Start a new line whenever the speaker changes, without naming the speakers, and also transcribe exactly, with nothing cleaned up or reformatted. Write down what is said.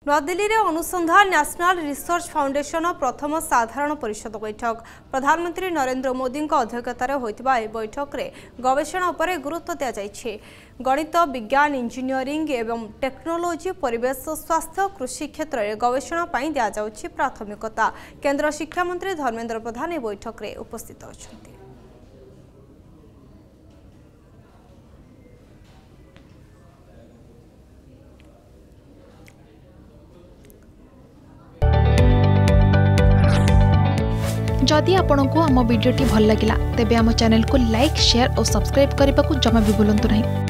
नौदिल्ली रे अनुसंधान national research foundation प्रथम साधारण परिषद बैठक प्रधानमंत्री नरेंद्र मोदी अध्यक्षतार होइतिबा ए बैठक रे गवेषणा उपरे गुरुत्व दिया जायछि। गणित विज्ञान इंजीनियरिंग एवं टेक्नोलोजी परिवेश स्वास्थ्य कृषि क्षेत्र में गवेषणा पई दिया जाउछि प्राथमिकता। केंद्र शिक्षा मंत्री धर्मेंद्र प्रधान ए बैठक रे उपस्थित अछंती।
जदि आपंक आम भिडी भल लगा तेब आम चैनल को लाइक शेयर और सब्सक्राइब करने को जमा भी भूलु नहीं।